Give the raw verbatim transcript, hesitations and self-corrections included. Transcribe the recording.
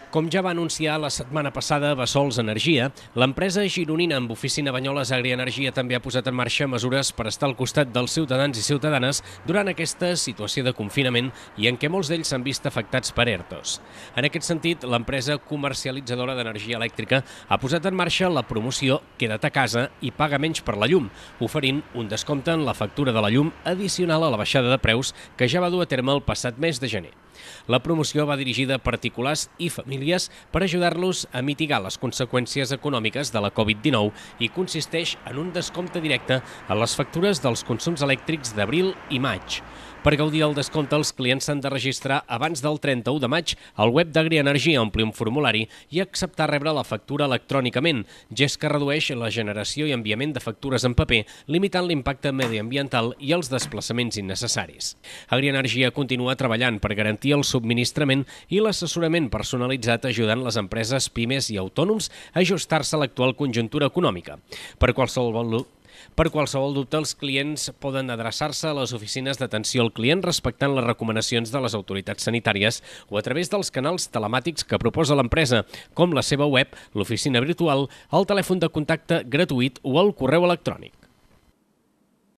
Com ja va anunciar la setmana passada Bassols Energia, l'empresa gironina amb oficina a Banyoles Agri Energia també ha posat en marxa mesures per estar al costat dels ciutadans i ciutadanes durant aquesta situació de confinament i en què molts d'ells s'han vist afectats per ERTOs. En aquest sentit, l'empresa comercialitzadora d'energia elèctrica ha posat en marxa la promoció Queda't a casa i paga menys per la llum, oferint un descompte en la factura de la llum addicional a la baixada de preus que ja va dur a terme el passat mes de gener. La promoció va dirigida a particulars i famílies per ajudar-los a mitigar les conseqüències econòmiques de la Covid dinou i consisteix en un descompte directe a les factures dels consums elèctrics d'abril i maig. Per gaudir del descompte, els clients s'han de registrar abans del trenta-u de maig al web d'Agri Energia, omplir un formulari i acceptar rebre la factura electrònicament, gest que redueix la generació i enviament de factures en paper, limitant l'impacte mediambiental i els desplaçaments innecessaris. Agri Energia continua treballant per garantir el subministrament i l'assessorament personalitzat ajudant les empreses, pimes i autònoms a ajustar-se a l'actual conjuntura econòmica. Per qualsevol Per qualsevol dubte, els clients poden adreçar-se a les oficines d'atenció al client respectant les recomanacions de les autoritats sanitàries o a través dels canals telemàtics que proposa l'empresa, com la seva web, l'oficina virtual, el telèfon de contacte gratuït o el correu electrònic.